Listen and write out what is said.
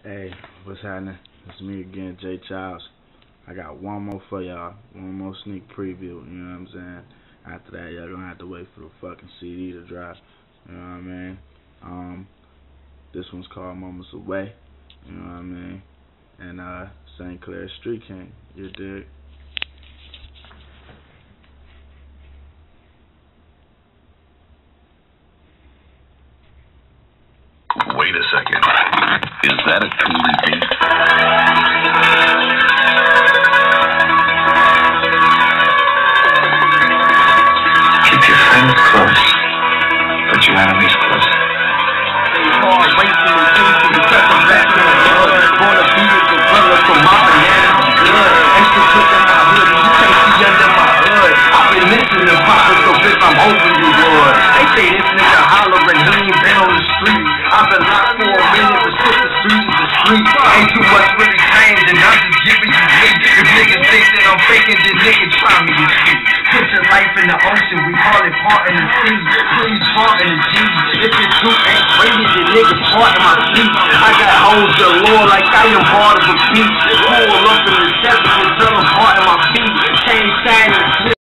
Hey, what's happening? It's me again, H.O.T.C. I got one more for y'all. One more sneak preview, you know what I'm saying? After that, y'all gonna have to wait for the fucking CD to drop. You know what I mean? This one's called Moments Away. You know what I mean? And St. Clair Street King. You dig? Wait a second. Is that a truly beat? Keep your friends close, but your enemies close. Hard racing and chasing the second back in the hood. Gonna be a gorilla from my bananas good. Extra cook in my hood, you can't see under my hood. I've been missing and popping, so bitch, I'm hoping you would. They say this nigga hollering, he ain't been on the street. I've been locked for a minute, but shit, the street is the street. Ain't too much really changed, and I'm just giving you heat. If niggas think that I'm faking, then niggas try me to cheat. Put your life in the ocean, we call it part in the sea. Please part in the G. If your truth ain't crazy, then niggas part in my feet. I got hoes galore like I am part of a beat. Pull up in the desert and tell them part in my feet. Chain shining.